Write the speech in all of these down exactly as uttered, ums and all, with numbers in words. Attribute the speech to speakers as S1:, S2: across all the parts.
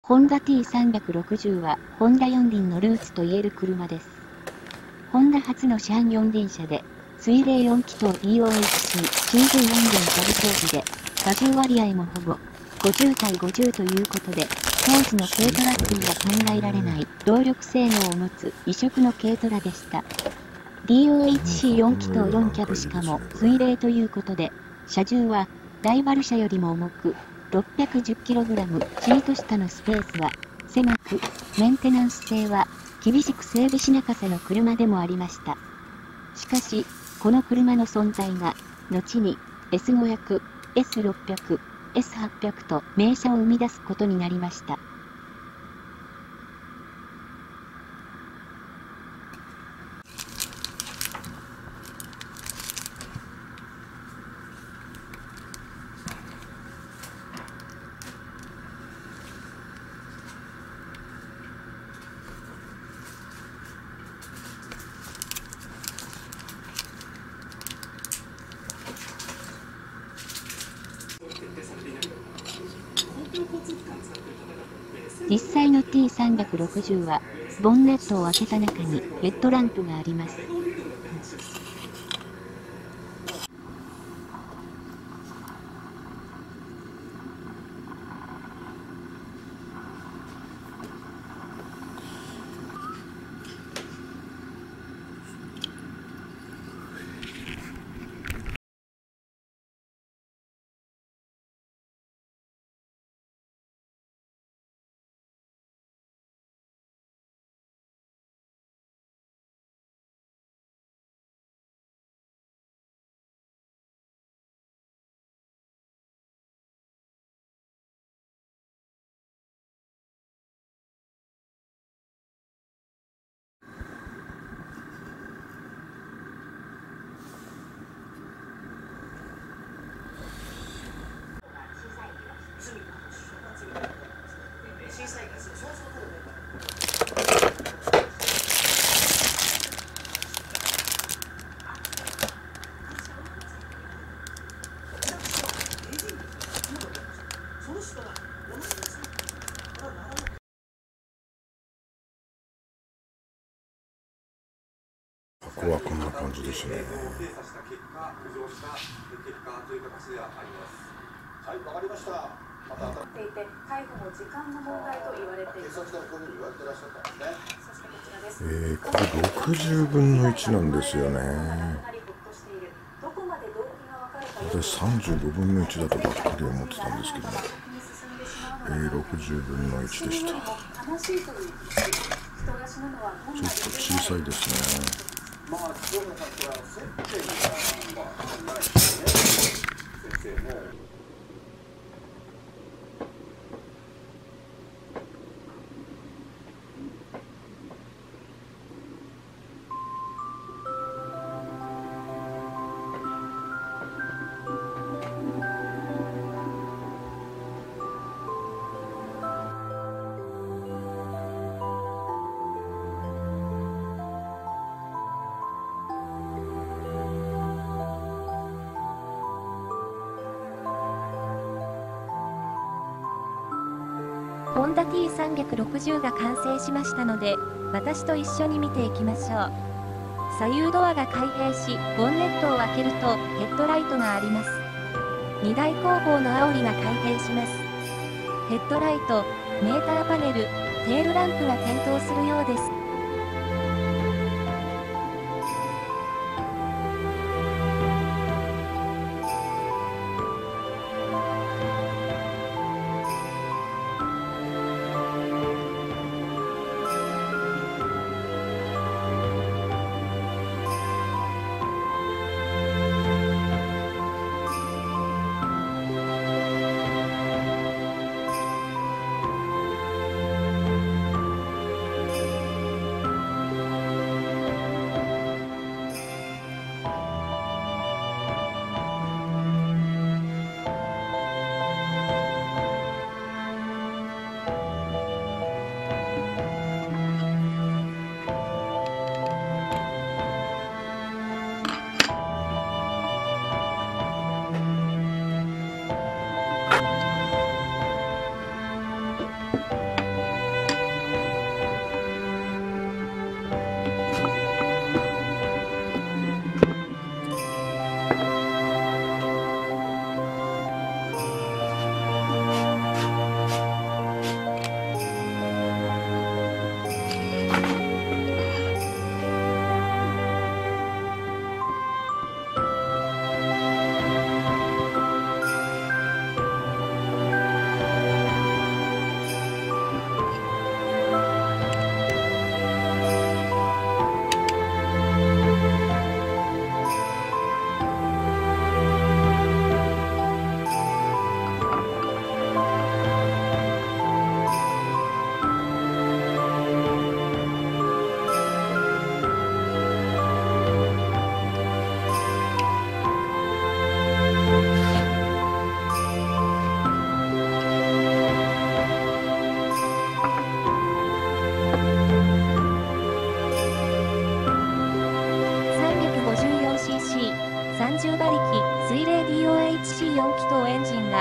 S1: ホンダ ティーさんびゃくろくじゅう はホンダ四輪のルーツといえる車です。ホンダ初の市販四輪車で、水冷よん気筒 ディーオーエイチシーきゅうじゅうよん 弦キャブ装備で、荷重割合もほぼごじゅうたいごじゅうということで、当時の軽トラックには考えられない動力性能を持つ異色の軽トラでした。ディーオーエイチシーよん 気筒よんキャブしかも水冷ということで、車重はライバル車よりも重く、ろっぴゃくじゅっキログラム、シート下のスペースは狭く、メンテナンス性は厳しく整備しなかせの車でもありました。しかし、この車の存在が、後に エスごひゃく、エスろっぴゃく、エスはっぴゃく と名車を生み出すことになりました。実際の ティーさんびゃくろくじゅう は、ボンネットを開けた中にヘッドランプがあります。
S2: ここはこんな感じですね。
S3: はい、わかりました。またっていて、逮捕も時間の問題と言われています。警察からこういうふうに言われてらっしゃったんですね。そしてこちらです。
S2: えー、これろくじゅうぶんのいちなんですよね。私さんじゅうごぶんのいちだとばっかり思ってたんですけども、えー、ろくじゅうぶんのいちでした。ちょっと小さいですね。まあ、清原さん、これは接点がまあ考えてね、先生も。
S1: ホンダ ティーさんびゃくろくじゅう が完成しましたので、私と一緒に見ていきましょう。左右ドアが開閉し、ボンネットを開けるとヘッドライトがあります。にだい後方の煽りが開閉します。ヘッドライト、メーターパネル、テールランプが点灯するようです。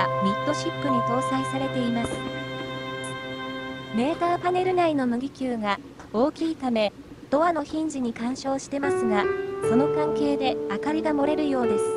S4: がミッドシップに搭載されています。メーターパネル内の麦球が大きいため、ドアのヒンジに干渉してますが、その関係で明かりが漏れるようです。